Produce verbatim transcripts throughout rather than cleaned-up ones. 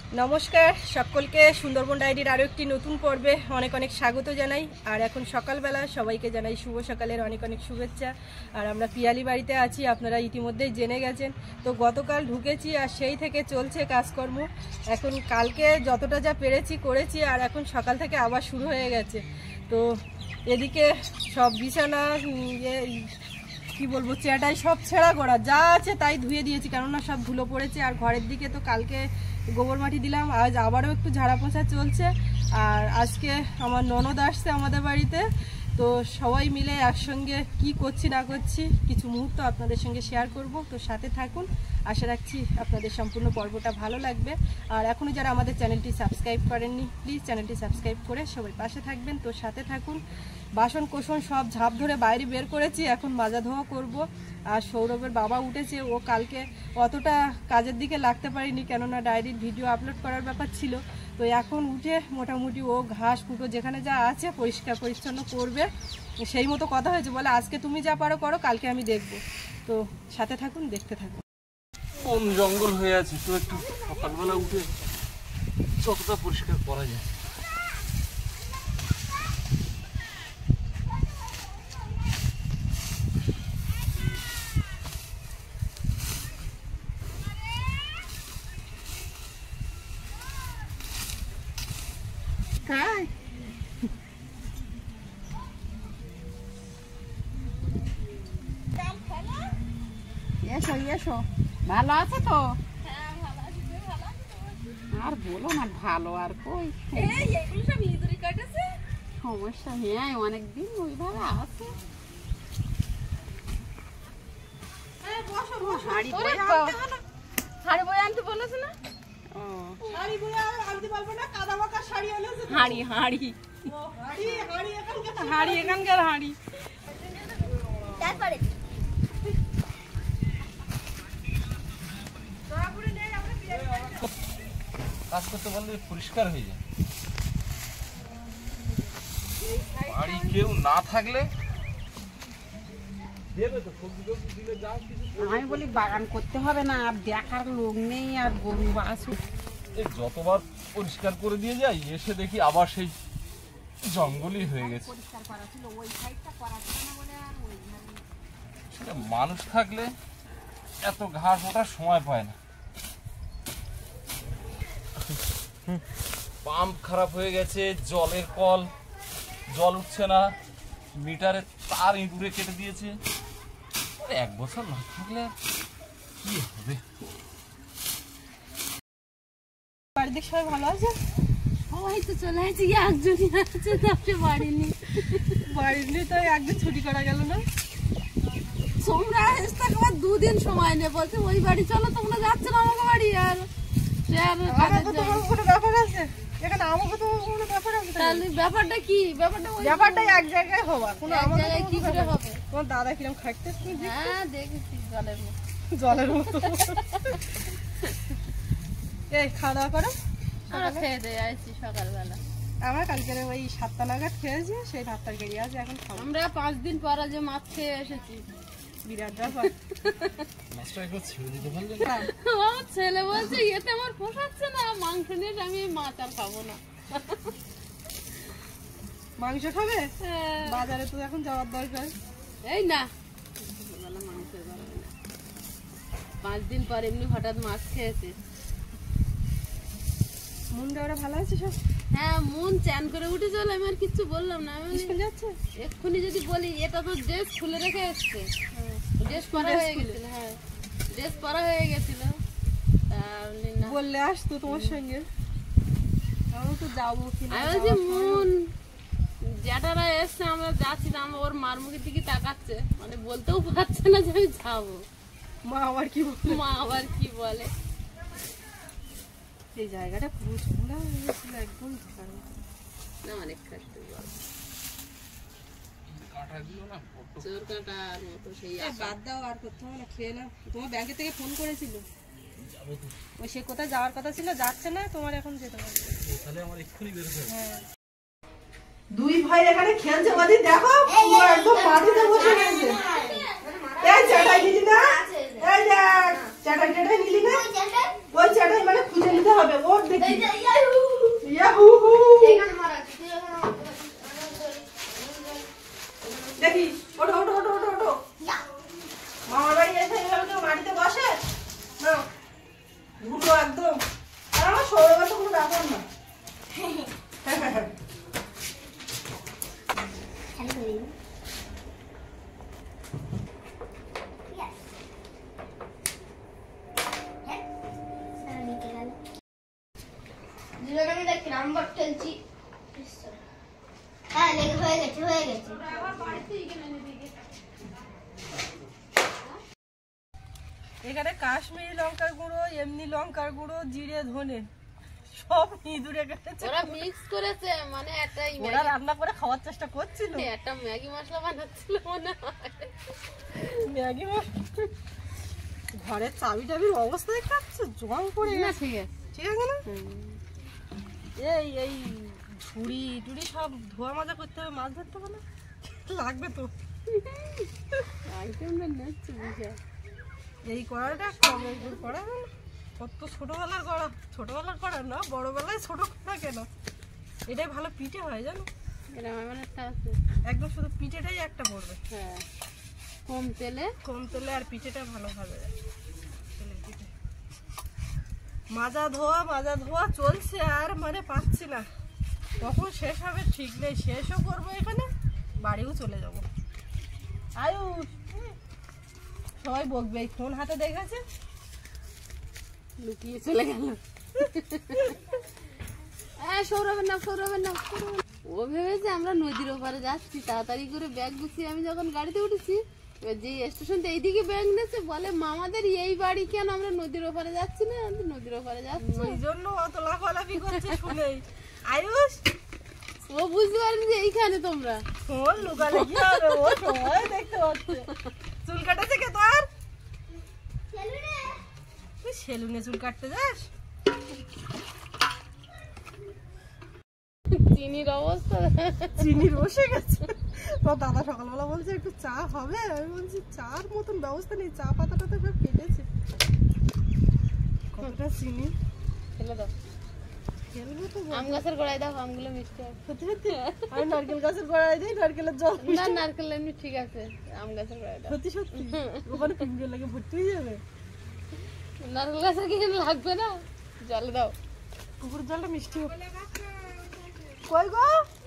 নমস্কার সকলকে সুন্দরবন ডায়েরির আরও একটি নতুন পর্বে অনেক অনেক স্বাগত জানাই। আর এখন সকালবেলা সবাইকে জানাই শুভ সকালের অনেক অনেক শুভেচ্ছা। আর আমরা পিয়ালি বাড়িতে আছি, আপনারা ইতিমধ্যেই জেনে গেছেন। তো গতকাল ঢুকেছি আর সেই থেকে চলছে কাজকর্ম। এখন কালকে যতটা যা পেরেছি করেছি, আর এখন সকাল থেকে আবার শুরু হয়ে গেছে। তো এদিকে সব বিছানা কি বলবো চেয়াটাই সব ছেঁড়া করা, যা আছে তাই ধুয়ে দিয়েছি, কেননা সব ধুলো পড়েছে। আর ঘরের দিকে তো কালকে গোবর মাটি দিলাম, আজ আবারও একটু ঝাড়া পোছা চলছে। আর আজকে আমার ননদ আসছে আমাদের বাড়িতে, তো সবাই মিলে একসঙ্গে কি করছি না করছি কিছু মুহূর্ত আপনাদের সঙ্গে শেয়ার করব। তো সাথে থাকুন, আশা রাখছি আপনাদের সম্পূর্ণ পর্বটা ভালো লাগবে। আর এখনও যারা আমাদের চ্যানেলটি সাবস্ক্রাইব করেননি, প্লিজ চ্যানেলটি সাবস্ক্রাইব করে সবাই পাশে থাকবেন। তো সাথে থাকুন। বাসন কোসন সব ঝাঁপ ধরে বাইরে বের করেছি, এখন মাজা ধোয়া করব। আর সৌরভের বাবা উঠেছে, ও কালকে অতটা কাজের দিকে লাগতে পারিনি, কেননা ডায়েরির ভিডিও আপলোড করার ব্যাপার ছিল। তো এখন উঠে মোটামুটি ও ঘাস কুটো যেখানে যা আছে পরিষ্কার পরিচ্ছন্ন করবে, সেই মতো কথা হয়েছে। বলে আজকে তুমি যা পারো করো, কালকে আমি দেখব। তো সাথে থাকুন, দেখতে থাকুন। কোন জঙ্গল হয়ে আছে, তো একটু সকালবেলা উঠে যতটা পরিষ্কার করা যায়। এসো এসো, ভালো আছে তো? আর বলো না, ভালো আর কই সমস্যা। হ্যাঁ অনেকদিন ওইভাবে আছে। হাড়ি বই আনতে বলেছে না? হাড়ি হাড়ি হাড়ি এখানকার হাড়ি। কাজ করতে পারলে পরিষ্কার হয়ে যায়। বাড়ি কেউ না থাকলে আমি বলি বাগান করতে হবে না, আর দেখার লোক নেই, আর গরু বাছুর। যতবার পরিষ্কার করে দিয়ে যাই, এসে দেখি আবার সেই জঙ্গলই হয়ে গেছে। মানুষ থাকলে এত ঘাস ওঠার সময় পায় না। পাম্প খারাপ হয়ে গেছে, জলের কল জল উঠছে না, মিটারের তার ইঁদুরে কেটে দিয়েছে। এক বছর না থাকলে কি হবে? বাড়ির দিক সবাই ভালো আছে? সবাই তো চলে আসছে, একজনই আছে, তারপরে বাড়ি নেই। বাড়ির নেই তো একদিন ছুটি করা গেল না। তোমরা আসতে আবার দুদিন সময় নেই, বলছে ওই বাড়ি চলো, তোমরা যাচ্ছে না আমাকে বাড়ি। আর ব্যাপার আছে এখানে, আমাকে তো কোনো ব্যাপার আছে। তাহলে ব্যাপারটা কি? ব্যাপারটা ব্যাপারটা এক জায়গায় হওয়া, কোনো এক জায়গায় কি করে হবে? তোমার দাদা কিরম খাইতে? হ্যাঁ দেখেছি, জলের মতো জলের মতো। এই খাওয়া দাওয়া করো। আমরা খেয়ে দিয়ে আসছি সকালবেলা। আমরা কালকে ওই সাতটা নাগাদ খেয়েছি, সেই ভাত তরকারি আছে এখন খাবো। আমরা পাঁচ দিন পর যে মাছ খেয়ে এসেছি, বিরাট ব্যাপার। আমার ছেলে বলছে এতে আমার পোষাচ্ছে না, মাংস নিয়ে আমি মাছ আর খাবো না। মাংস খাবে? বাজারে তো এখন যাওয়ার দরকার। এই না, পাঁচ দিন পর এমনি হঠাৎ মাছ খেয়েছে। মুন্ডা ওরা ভালো আছে সব? হ্যাঁ, মন চ্যান করে উঠে চল। আমি আর কিছু বললাম না। আমি যাচ্ছে এক্ষুনি যদি বলি এটা তো ড্রেস খুলে রেখে এসছে, ড্রেস পরা হয়ে গেছিল। হ্যাঁ ড্রেস পরা হয়ে গেছিল, বললে আসতো তোমার সঙ্গে। আমি তো যাবো কিনা। আমি বলছি মন জ্যাঠারা এসছে, আমরা যাচ্ছি, আমরা ওর মার মুখের দিকে তাকাচ্ছে, মানে বলতেও পারছে না যে আমি যাবো। মা আবার কি বলে? মা আবার কি বলে? এই জায়গাটা পুরো ঝোলা হয়ে গেছিল, একদম না অনেক খাটতে বল কাঁটাগুলো না চোর কাঁটার মতো। সেই বাদ দাও, আর করতে হবে না, খেয়ে নাও। তোমার ব্যাংকে থেকে ফোন করেছিল, ওই সে কোথায় যাওয়ার কথা ছিল, যাচ্ছে না, তোমার এখন যেতে হবে। তাহলে আমার এক্ষুনি বের হতে হবে। হ্যাঁ দুই ভাই এখানে খেলছে, বাদি দেখো একদম মাটিতে বসে গেছে। এই চাটাই নিলি না? এই দেখ, চাটাই টাটাই নিলি না? ওই চাটাই মানে খুঁজে নিতে হবে, ওর দেখি। ইয়াহু হু। দেখি, ওঠো ওঠো ওঠো ওঠো ওঠো। মামার বাড়ি এসে এইভাবে কেউ মাটিতে বসে? না, ঘুরো একদম। আর আমার সৌরভ তো কোনো ব্যাপার না। এখানে কাশ্মীরি লঙ্কার গুঁড়ো, এমনি লঙ্কার গুঁড়ো, জিরে, ধনে সব ইঁদুরে গেছে। ওরা মিক্স করেছে, মানে একটা ওরা রান্না করে খাওয়ার চেষ্টা করছিল, একটা ম্যাগি মশলা বানাচ্ছিল মনে হয়। ম্যাগি মশলা। ঘরের চাবি টাবির অবস্থা দেখতে পাচ্ছ, জং পড়ে না, গেছে। ঠিক আছে, ঠিক আছে না? এই এই ঝুড়ি টুড়ি সব ধোয়া মাজা করতে হবে, মাছ ধরতে হবে না, লাগবে তো। আইটেমটা নিচ্ছে বুঝা। এই কড়াটা কম কড়া না, কত ছোটবেলার কড়া, ছোটবেলার কড়া না, বড়বেলায় ছোট কড়া কেন? এটাই ভালো পিঠে হয় জানো, এটা আমার মনে একটা আছে। একদম শুধু পিঠেটাই একটা পড়বে, হ্যাঁ, কম তেলে, কম তেলে, আর পিঠেটা ভালো হবে। মাজা ধোয়া মাজা ধোয়া চলছে, আর মানে পাচ্ছি না কখন শেষ হবে ঠিক নেই। শেষও করবো এখানে, বাড়িও চলে যাব। আয়ুষ, সবাই বকবে এই ফোন হাতে দেখেছে, লুকিয়ে চলে গেল। হ্যাঁ, সৌরভের নাম, সৌরভের নাম। ও ভেবেছে আমরা নদীর ওপারে যাচ্ছি, তাড়াতাড়ি করে ব্যাগ গুছিয়ে আমি যখন গাড়িতে উঠেছি, এবার যে স্টেশন এইদিকে ব্যাগ নিয়েছে, বলে মামাদের এই বাড়ি কেন, আমরা নদীর ওপারে যাচ্ছি না? নদীর ওপারে যাচ্ছি, ওই জন্য অত লাফালাফি করছে শুনেই। আয়ুষ, ও বুঝতে পারেনি যে এইখানে তোমরা। ফোন লুকালে কি হবে, ও সবাই দেখতে পাচ্ছে। চুল কাটাছে কে তোর? তুই সেলুনে চুল কাটতে যাস? চিনির অবস্থা, চিনি বসে গেছে। তো দাদা সকালবেলা বলছে একটু চা হবে, আমি বলছি চার মতন ব্যবস্থা নেই, চা পাতাটা তো সব কেটেছে। কতটা চিনি ফেলে দাও। ফেলবো তো, আম গাছের গোড়ায় দাও, আমগুলো মিষ্টি হবে। সত্যি সত্যি। আমি নারকেল গাছের গোড়ায় দিই, নারকেলের জল। না, নারকেল এমনি ঠিক আছে, আম গাছের গোড়ায় দাও। সত্যি সত্যি ওখানে পিঁপড়ে লাগে ভর্তি হয়ে যাবে। নারকেল গাছের কি লাগবে না, জল দাও। পুকুর জলটা মিষ্টি হবে। কই গো?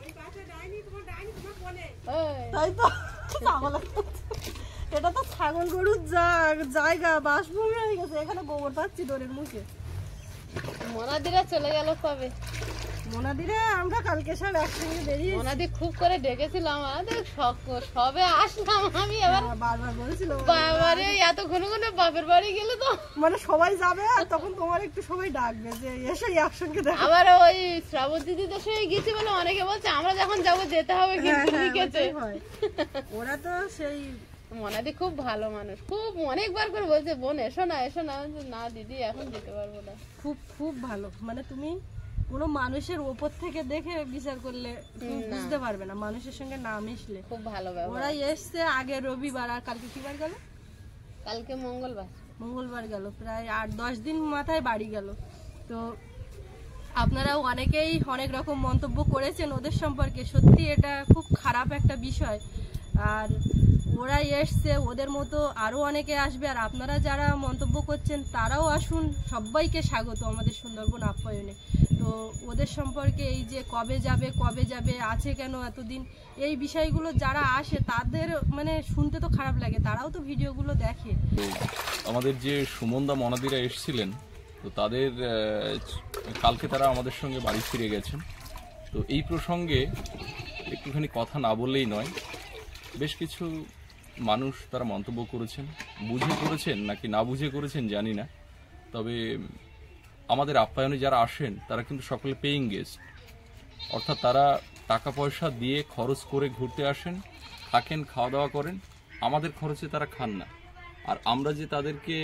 ওই, তাই তো, ছাগল। এটা তো ছাগল গরুর জা- জায়গা, বাসভূমি হয়ে গেছে। এখানে গোবর পাচ্ছি ডোরের মুখে। মনাদিরা চলে গেল কবে? মোনাদিরে আমরা কালকে সব একসঙ্গে বেরিয়ে মনাদি খুব করে ডেকেছিল আমাদের, শখ- সবে আসলাম আমি, এবার বারবার বলছিল বাবারে এত ঘন ঘন বাপের বাড়ি গেলে তো। মানে সবাই যাবে, আর তখন তোমার একটু সবাই ডাকবে যে এসে একসঙ্গে দেখা। আবার ওই শ্রাবন্তী দিদিদের সঙ্গে গেছি বলে অনেকে বলছে আমরা যখন যাবো যেতে হবে, কিন্তু হ্যাঁ, লিখেছে। ওটাই হয়। ওরা তো সেই মনাদি খুব ভালো মানুষ, খুব অনেকবার করে বলছে বোন এসো না এসো না, আমি বলছি, না দিদি এখন যেতে পারবো না। খুব খুব ভালো, মানে তুমি কোনো মানুষের ওপর থেকে দেখে বিচার করলে তুমি না। বুঝতে পারবে না, মানুষের সঙ্গে না মিশলে। খুব ভালো ব্যবহার। ওরা এসছে আগে রবিবার, আর কালকে কি বার গেল? কালকে মঙ্গলবার। মঙ্গলবার গেল, প্রায় আট দশ দিন মাথায় বাড়ি গেল। তো আপনারাও অনেকেই অনেক রকম মন্তব্য করেছেন ওদের সম্পর্কে, সত্যি এটা খুব খারাপ একটা বিষয়। আর ওরা এসছে, ওদের মতো আরও অনেকে আসবে, আর আপনারা যারা মন্তব্য করছেন তারাও আসুন, সবাইকে স্বাগত আমাদের সুন্দরবন আপ্যায়নে। তো ওদের সম্পর্কে এই যে কবে যাবে কবে যাবে, আছে কেন এতদিন, এই বিষয়গুলো যারা আসে তাদের মানে শুনতে তো খারাপ লাগে, তারাও তো ভিডিওগুলো দেখে। আমাদের যে সুমনদা মনাদিরা এসেছিলেন, তো তাদের আহ, কালকে তারা আমাদের সঙ্গে বাড়ি ফিরে গেছেন। তো এই প্রসঙ্গে একটুখানি কথা না বললেই নয়। বেশ কিছু মানুষ তারা মন্তব্য করেছেন, বুঝে করেছেন নাকি না বুঝে করেছেন জানি না, তবে আমাদের আপ্যায়নে যারা আসেন তারা কিন্তু সকলে পেইং গেস্ট, অর্থাৎ তারা টাকা পয়সা দিয়ে খরচ করে ঘুরতে আসেন, থাকেন, খাওয়া দাওয়া করেন, আমাদের খরচে তারা খান না। আর আমরা যে তাদেরকে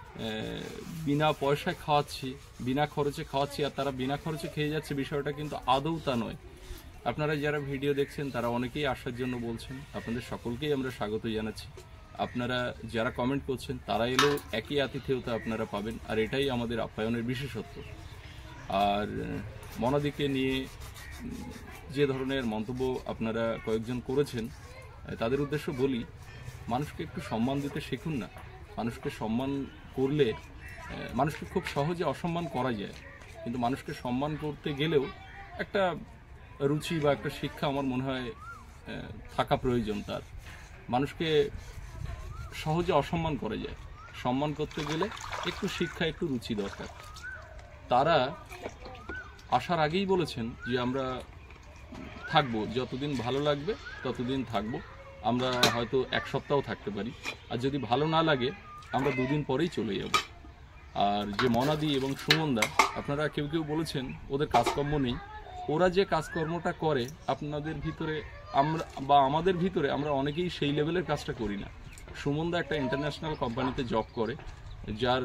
বিনা পয়সায় খাওয়াচ্ছি, বিনা খরচে খাওয়াচ্ছি, আর তারা বিনা খরচে খেয়ে যাচ্ছে, বিষয়টা কিন্তু আদৌ তা নয়। আপনারা যারা ভিডিও দেখছেন তারা অনেকেই আসার জন্য বলছেন, আপনাদের সকলকেই আমরা স্বাগত জানাচ্ছি। আপনারা যারা কমেন্ট করছেন তারা এলেও একই আতিথেয়তা আপনারা পাবেন, আর এটাই আমাদের আপ্যায়নের বিশেষত্ব। আর মনাদিকে নিয়ে যে ধরনের মন্তব্য আপনারা কয়েকজন করেছেন, তাদের উদ্দেশ্য বলি, মানুষকে একটু সম্মান দিতে শিখুন না। মানুষকে সম্মান করলে, মানুষকে খুব সহজে অসম্মান করা যায়, কিন্তু মানুষকে সম্মান করতে গেলেও একটা রুচি বা একটা শিক্ষা আমার মনে হয় থাকা প্রয়োজন। তার মানুষকে সহজে অসম্মান করা যায়, সম্মান করতে গেলে একটু শিক্ষা, একটু রুচি দরকার। তারা আসার আগেই বলেছেন যে আমরা থাকবো, যতদিন ভালো লাগবে ততদিন থাকবো, আমরা হয়তো এক সপ্তাহ থাকতে পারি, আর যদি ভালো না লাগে আমরা দুদিন পরেই চলে যাব। আর যে মনাদি এবং সুমনদা, আপনারা কেউ কেউ বলেছেন ওদের কাজকর্ম নেই, ওরা যে কাজকর্মটা করে আপনাদের ভিতরে আমরা বা আমাদের ভিতরে আমরা অনেকেই সেই লেভেলের কাজটা করি না। সুমনদা একটা ইন্টারন্যাশনাল কোম্পানিতে জব করে, যার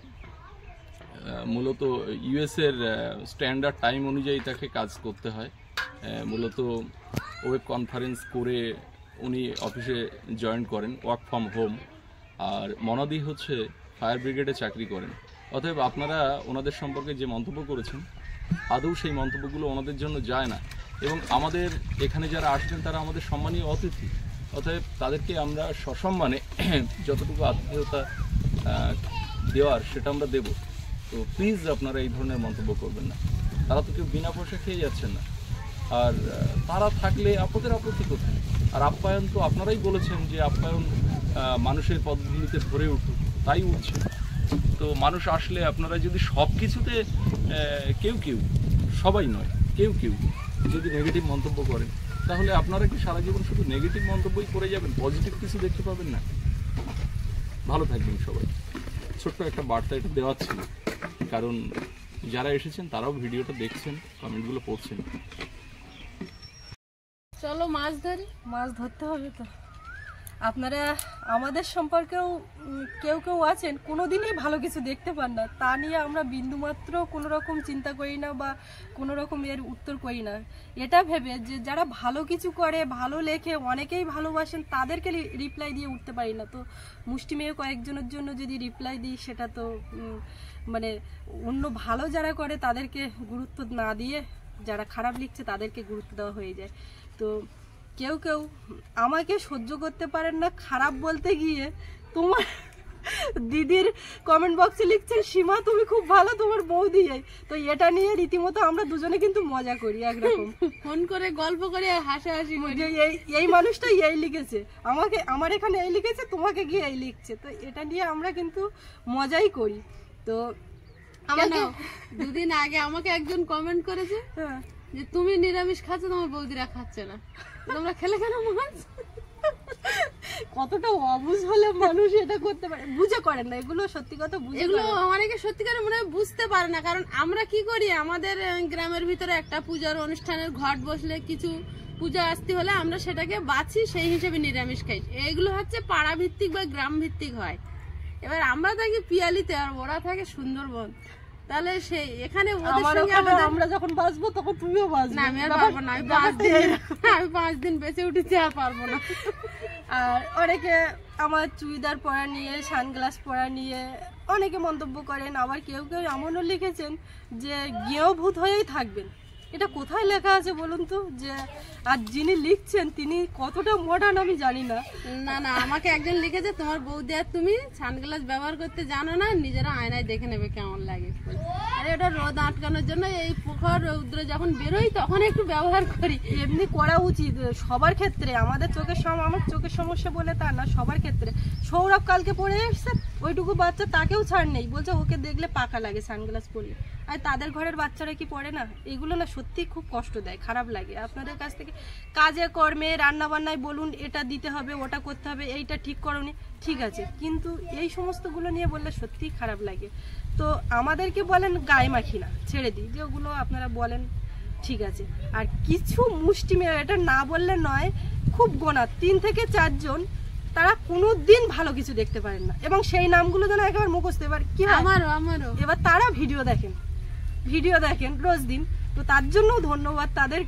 মূলত ইউএসের স্ট্যান্ডার্ড টাইম অনুযায়ী তাকে কাজ করতে হয়। মূলত ওয়েব কনফারেন্স করে উনি অফিসে জয়েন করেন, ওয়ার্ক ফ্রম হোম। আর মনাদি হচ্ছে ফায়ার ব্রিগেডে চাকরি করেন। অতএব আপনারা ওনাদের সম্পর্কে যে মন্তব্য করেছেন, আদৌ সেই মন্তব্যগুলো ওনাদের জন্য যায় না, এবং আমাদের এখানে যারা আসবেন তারা আমাদের সম্মানীয় অতিথি। অতএব তাদেরকে আমরা সসম্মানে যতটুকু আতিথেয়তা দেওয়ার সেটা আমরা দেব। তো প্লিজ আপনারা এই ধরনের মন্তব্য করবেন না। তারা তো কেউ বিনা পয়সা খেয়ে যাচ্ছেন না, আর তারা থাকলে আপনাদের আপত্তি কোথায়? আর আপ্যায়ন তো আপনারাই বলেছেন যে আপ্যায়ন মানুষের পদগুলিতে ভরে উঠুক, তাই উঠছে। তো মানুষ আসলে আপনারা যদি সব কিছুতে কেউ কেউ, সবাই নয়, কেউ কেউ যদি নেগেটিভ মন্তব্য করেন, তাহলে আপনারা কি সারা জীবন শুধু নেগেটিভ মন্তব্যই করে যাবেন, পজিটিভ কিছু দেখতে পাবেন না? ভালো থাকবেন সবাই। ছোট্ট একটা বার্তা এটা দেওয়ার ছিল, কারণ যারা এসেছেন তারাও ভিডিওটা দেখছেন, কমেন্টগুলো পড়ছেন। চলো মাছ ধরি। মাছ ধরতে হবে তো। আপনারা আমাদের সম্পর্কেও কেউ কেউ আছেন কোনোদিনই ভালো কিছু দেখতে পান না, তা নিয়ে আমরা বিন্দুমাত্র কোনো রকম চিন্তা করি না বা কোনো রকম এর উত্তর করি না। এটা ভেবে যে যারা ভালো কিছু করে, ভালো লেখে, অনেকেই ভালোবাসেন, তাদেরকে রিপ্লাই দিয়ে উঠতে পারি না। তো মুষ্টি মেয়ে কয়েকজনের জন্য যদি রিপ্লাই দিই, সেটা তো মানে অন্য ভালো যারা করে তাদেরকে গুরুত্ব না দিয়ে যারা খারাপ লিখছে তাদেরকে গুরুত্ব দেওয়া হয়ে যায়। তো কেউ কেউ আমাকে সহ্য করতে পারেন না খারাপ বলতে গিয়ে। তোমার দিদির কমেন্ট বক্সে লিখছেন, সীমা তুমি খুব ভালো, তোমার বৌদি। তো এটা নিয়ে রীতিমতো আমরা দুজনে কিন্তু মজা করি, একরকম ফোন করে গল্প করে হাসাহাসি করি। এই এই মানুষটা এই লিখেছে আমাকে, আমার এখানে এই লিখেছে, তোমাকে গিয়ে এই লিখছে। তো এটা নিয়ে আমরা কিন্তু মজাই করি। তো আমাকে দুদিন আগে আমাকে একজন কমেন্ট করেছে যে তুমি নিরামিষ খাচ্ছ, তোমার বৌদিরা খাচ্ছে না, তোমরা খেলে কেন মাছ? কতটা অবুঝ হলে মানুষ এটা করতে পারে, বুঝে করেন না এগুলো, সত্যি কথা বুঝে। এগুলো অনেকে সত্যিকার মনে হয় বুঝতে পারে না, কারণ আমরা কি করি, আমাদের গ্রামের ভিতরে একটা পূজার অনুষ্ঠানের ঘট বসলে কিছু পূজা আসতে হলে আমরা সেটাকে বাছি, সেই হিসেবে নিরামিষ খাই। এগুলো হচ্ছে পাড়া ভিত্তিক বা গ্রাম ভিত্তিক হয়। এবার আমরা থাকি পিয়ালিতে আর ওরা থাকে সুন্দরবন, তাহলে সেই এখানে আমরা যখন বাঁচবো তখন তুমিও বাঁচবে। না আমি আর পারবো না, আমি পাঁচ দিন আমি পাঁচ দিন বেঁচে উঠেছি, আর পারবো না। আর অনেকে আমার চুড়িদার পরা নিয়ে, সানগ্লাস পরা নিয়ে অনেকে মন্তব্য করেন। আবার কেউ কেউ এমনও লিখেছেন যে গেঁয়ো ভূত হয়েই থাকবেন। এটা কোথায় লেখা আছে বলুন তো? যে আর যিনি লিখছেন তিনি কতটা মডার্ন আমি জানি না। না না আমাকে একজন লিখেছে, তোমার বৌদি আর তুমি সানগ্লাস ব্যবহার করতে জানো না, নিজেরা আয়নায় দেখে নেবে কেমন লাগে। আরে ওটা রোদ আটকানোর জন্য, এই প্রখর রৌদ্র যখন বেরোই তখন একটু ব্যবহার করি। এমনি করা উচিত সবার ক্ষেত্রে। আমাদের চোখের সম আমার চোখের সমস্যা বলে তা না, সবার ক্ষেত্রে। সৌরভ কালকে পরে এসছে, ওইটুকু বাচ্চা, তাকেও ছাড় নেই, বলছে ওকে দেখলে পাকা লাগে সানগ্লাস পরলে। আর তাদের ঘরের বাচ্চারা কি পড়ে না? এগুলো না সত্যি খুব কষ্ট দেয়, খারাপ লাগে। আপনাদের কাছ থেকে কাজে কর্মে, রান্না বান্নায় বলুন, এটা দিতে হবে, ওটা করতে হবে, এইটা ঠিক করনি, ঠিক আছে, কিন্তু এই সমস্তগুলো নিয়ে বললে সত্যিই খারাপ লাগে। তো আমাদেরকে বলেন গায়ে মাখি না, ছেড়ে দিই, যে ওগুলো আপনারা বলেন, ঠিক আছে। আর কিছু মুষ্টি মেয়ে, এটা না বললে নয়, খুব গোনা তিন থেকে চারজন, তারা কোনোদিন ভালো কিছু দেখতে পারেন না, এবং সেই নামগুলো যেন একেবারে মুখস্থ। এবার কি আমারও আমারও এবার তারা ভিডিও দেখেন, ভিডিও দেখেন রোজ দিন। তো তার জন্য ধন্যবাদ তাদেরকে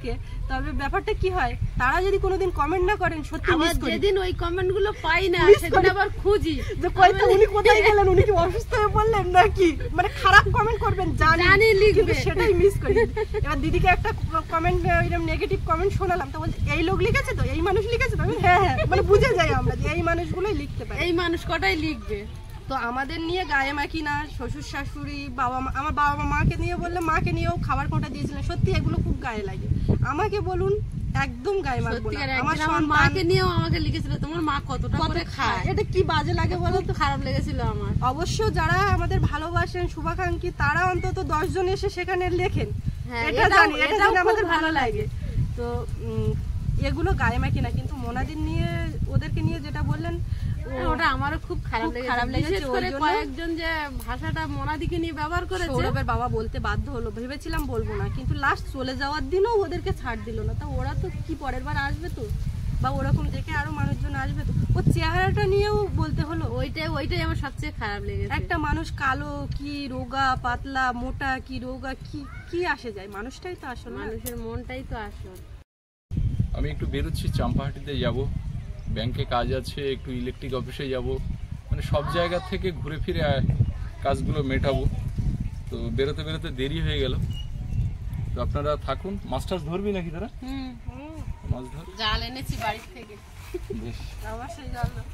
তবে ব্যাপারটা কি হয়, তারা যদি কোনোদিন কমেন্ট না করেন সত্যি আবার মিস করি। যেদিন ওই কমেন্ট গুলো পাই না সেদিন আবার খুঁজি যে কয়টা উনি কোথায় গেলেন, উনি কি অসুস্থ হয়ে পড়লেন নাকি, মানে খারাপ কমেন্ট করবেন জানি জানি লিখবে। কিন্তু সেটাই মিস করি। এবার দিদিকে একটা কমেন্ট, এরকম নেগেটিভ কমেন্ট শোনালাম, তো বলছে এই লোক লিখেছে তো, এই মানুষ লিখেছে তো, আমি হ্যাঁ হ্যাঁ মানে বুঝে যাই আমরা যে এই মানুষগুলোই লিখতে পারে। এই মানুষ কটাই লিখবে। তো আমাদের নিয়ে গায়ে মাখি না, শ্বশুর শাশুড়ি বাবা মা, আমার বাবা মা মাকে নিয়ে বললে মাকে নিয়েও খাবার কোটা দিয়েছিলেন, সত্যি এগুলো খুব গায়ে লাগে। আমাকে বলুন একদম গায়ে মাখবো না। আমার আমার মাকে নিয়েও আমাকে লিখেছিল তোমার মা কতটা করে খায়, এটা কি বাজে লাগে বলো তো। খারাপ লেগেছিল আমার। অবশ্য যারা আমাদের ভালোবাসেন শুভাকাঙ্ক্ষী তারা অন্তত দশ জন এসে সেখানে লেখেন, এটা জানি, এটা জানি আমাদের ভালো লাগে। তো এগুলো গায়ে মাখি না, কিন্তু মোনাদিন নিয়ে ওদেরকে নিয়ে যেটা বললেন ওটা আমারও খুব খারাপ লেগেছে। খারাপ লেগেছে কয়েকজন যে ভাষাটা মোনাদিকে নিয়ে ব্যবহার করেছে, সৌরভের বাবা বলতে বাধ্য হলো, ভেবেছিলাম বলবো না, কিন্তু লাস্ট চলে যাওয়ার দিনও ওদেরকে ছাড় দিল না। তা ওরা তো কি পরের বার আসবে তো, বা ওরকম দেখে আরো মানুষজন আসবে তো, ওর চেহারাটা নিয়েও বলতে হলো। ওইটাই ওইটাই আমার সবচেয়ে খারাপ লেগেছে। একটা মানুষ কালো কি রোগা পাতলা মোটা কি রোগা কি কি আসে যায়, মানুষটাই তো আসল, মানুষের মনটাই তো আসল। আমি একটু বেরোচ্ছি, চাম্পাহাটিতে যাব, ব্যাংকে কাজ আছে, একটু ইলেকট্রিক অফিসে যাব, মানে সব জায়গা থেকে ঘুরে ফিরে কাজগুলো মেটাবো। তো বেরোতে বেরোতে দেরি হয়ে গেল। তো আপনারা থাকুন। মাছ টাছ ধরবি নাকি তারা? হুম, মাছ ধর। জাল এনেছি বাড়ি থেকে। বেশ, আমার সেই জাল না।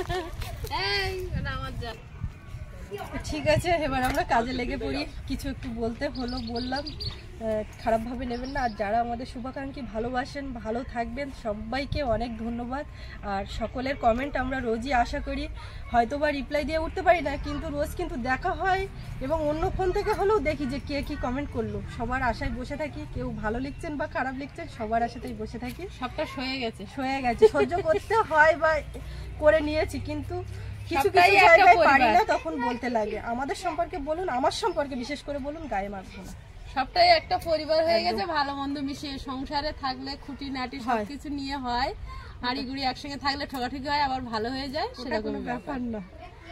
এই এটা আমার জাল। ঠিক আছে, এবার আমরা কাজে লেগে পড়ি। কিছু একটু বলতে হলো বললাম, খারাপভাবে নেবেন না। আর যারা আমাদের শুভাকাঙ্ক্ষী ভালোবাসেন, ভালো থাকবেন, সবাইকে অনেক ধন্যবাদ। আর সকলের কমেন্ট আমরা রোজই আশা করি, হয়তো বা রিপ্লাই দিয়ে উঠতে পারি না, কিন্তু রোজ কিন্তু দেখা হয় এবং অন্য ফোন থেকে হলেও দেখি যে কে কি কমেন্ট করলো। সবার আশায় বসে থাকি, কেউ ভালো লিখছেন বা খারাপ লিখছেন, সবার আশাতেই বসে থাকি। সবটা সয়ে গেছে সয়ে গেছে, সহ্য করতে হয় বা করে নিয়েছি, কিন্তু কিছু কিছু জায়গায় পারি না, তখন বলতে লাগে। আমাদের সম্পর্কে বলুন, আমার সম্পর্কে বিশেষ করে বলুন, গায়ে মাখবো না। সবটাই একটা পরিবার হয়ে গেছে, ভালো মন্দ মিশিয়ে সংসারে থাকলে খুঁটিনাটি সবকিছু নিয়ে হয়। হাড়ি গুড়ি একসঙ্গে থাকলে ঠকাঠকি হয়, আবার ভালো হয়ে যায়, সেটা কোনো ব্যাপার না।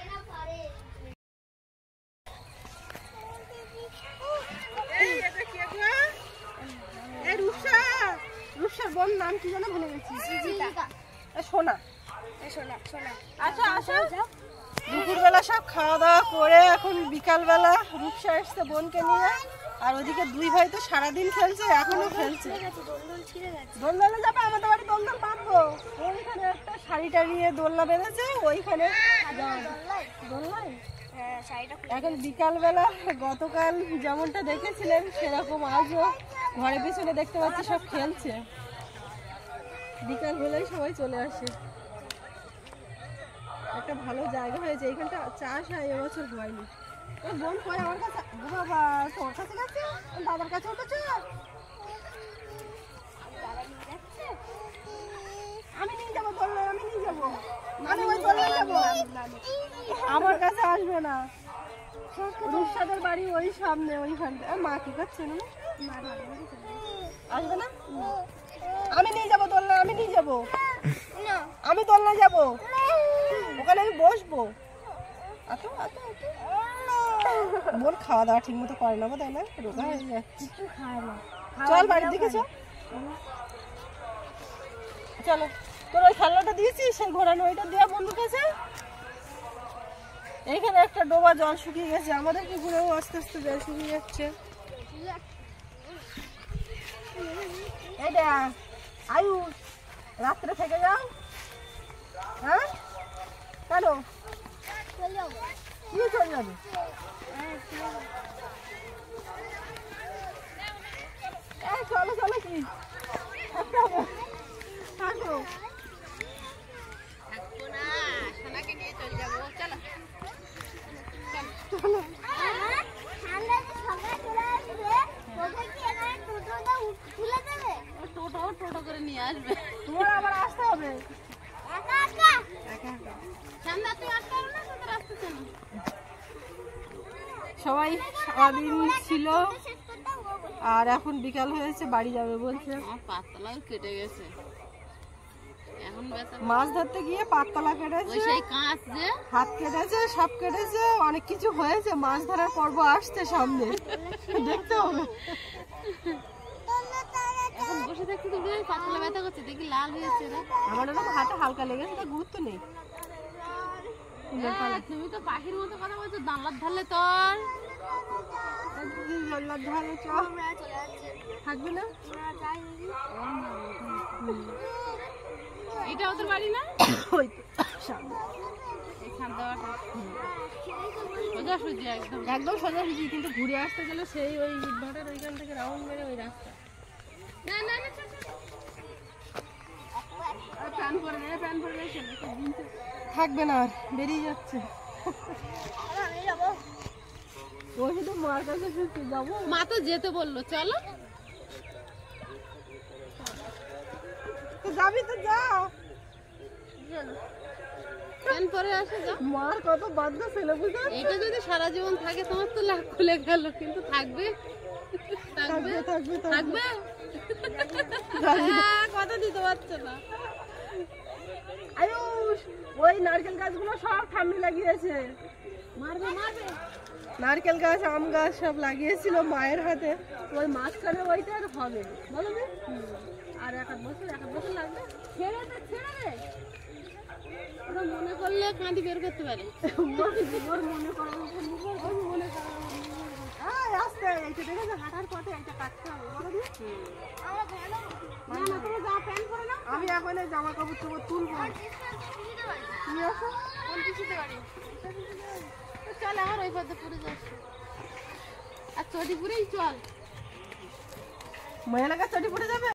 রূপসার বোন নাম কি জানো, ভুলে গেছি। সোনা। আচ্ছা আচ্ছা, দুপুরবেলা সব খাওয়া দাওয়া করে এখন বিকালবেলা রূপসা এসছে বোনকে নিয়ে, আর ওদিকে দুই ভাই তো সারাদিন খেলছে, এখনো খেলছে। দোলনা যাবে, আমাদের বাড়ি দোলনা বাঁধবো। ওইখানে একটা শাড়িটা নিয়ে দোলনা বেঁধেছে, ওইখানে দোলনায় এখন বিকালবেলা গতকাল যেমনটা দেখেছিলেন সেরকম আজও ঘরে পিছনে দেখতে পাচ্ছি সব খেলছে। বিকাল হলেই সবাই চলে আসে। একটা ভালো জায়গা হয়েছে, এইখানটা চাষ হয়, এবছর হয়নি। ওই বোন কয় আমার কাছে, বাবা তোর কাছে গেছে, দাদার কাছে তো চল, আমি নিয়ে যাবো বললো, আমি নিয়ে যাবো, মানে ওই বললে যাবো, আমার কাছে আসবে না। রূপসাদের বাড়ি ওই সামনে, ওইখানটা। মা কি করছে না, আসবে না, আমি নিয়ে যাবো দোলনা, আমি নিয়ে যাবো, আমি দোলনা যাবো, ওখানে আমি বসবো। আচ্ছা আচ্ছা, বোন খাওয়া দাওয়া ঠিক মতো করে না, তাই না, রোগা হয়ে যাচ্ছে। চল বাড়ির দিকে চল, চলো। তোর ওই খেলনাটা দিয়েছিস, সেই ঘোরানো ওইটা দেওয়া বন্ধুর কাছে। এইখানে একটা ডোবা জল শুকিয়ে গেছে, আমাদেরকে ঘুরেও আস্তে আস্তে জল শুকিয়ে যাচ্ছে। এই দেখ আয়ুষ, রাত্রে থেকে যাও। হ্যাঁ কেন কি চলে যাবে? চলো চলো, কি থাকো, টোটো টোটো করে নিয়ে আসবে, তোমার আবার আসতে হবে। সবাই সারাদিন ছিল, আর এখন বিকাল হয়েছে, বাড়ি যাবে বলছে। পাতলাও কেটে গেছে, এখন মাছ ধরতে গিয়ে পাতলা কেটেছে, সেই কাঁচ যে হাত কেটেছে, সব কেটেছে, অনেক কিছু হয়েছে। মাছ ধরার পর্ব আসছে সামনে, দেখতে হবে। এখন বসে দেখছি তুমি পাতলা ব্যথা করছে দেখি লাল হয়েছে রে আমার ওরকম হাতে হালকা লেগেছে, তো গুরুত্ব নেই। হ্যাঁ, তুমি তো পাখির মতো কথা বলছো, দাঁড়াত ধরলে তোর থাকবে না? এটা ওদের বাড়ি না? ওই তো সামনে। এই ছাদ দেওয়াটা সোজাসুজি একদম। একদম সোজাসুজি, কিন্তু ঘুরে আসতে গেলে সেই ওই ইটভাটার ওইখান থেকে রাউন্ড মেরে ওই রাস্তা। না না না ছাড়, ছাড়। আর প্যান করে দে, প্যান করে দে, চলে তো দিনতে। থাকবে না আর, বেরিয়ে যাচ্ছে। ও শুধু মার কাছে শুনতে যাবো। মা তো যেতে বললো, চলো। তো যাবি তো যা, প্যান পরে আসে যাও। মার কত বাধ্য ছেলে বুঝে। এটা যদি সারা জীবন থাকে তোমার তো লাভ খুলে গেল, কিন্তু থাকবে থাকবে থাকবে থাকবে থাকবে হ্যাঁ, কথা দিতে পারছো না। আয়ুষ, ওই নারকেল গাছগুলো সব ঠাম্মি লাগিয়েছে। মারবে মারবে নারকেল গাছ, আম গাছ সব লাগিয়েছিল মায়ের হাতে। ওই মাঝখানে ওইটা আর হবে বলো না? আর এক আধ বছর এক আধ বছর লাগবে। ছেড়ে দে ছেড়ে দে, ওরা মনে করলে কাঁদি বের করতে পারে। ওর মনে করো, ওর মনে করো। আয় আস্তে, এইটা দেখেছো হাঁটার পথে একটা কাটতে হবে বলো না? না না, তুমি যাও, প্যান পরে নাও। আমি এখন এই জামা কাপড় চোপড় তুলবো। তুমি আসো। কোন কিছুতে পারি তো চল, আমার ওই পথে পড়ে যাচ্ছে। আর চটি পুরেই চল। মায়া লাগা চটি পড়ে যাবে।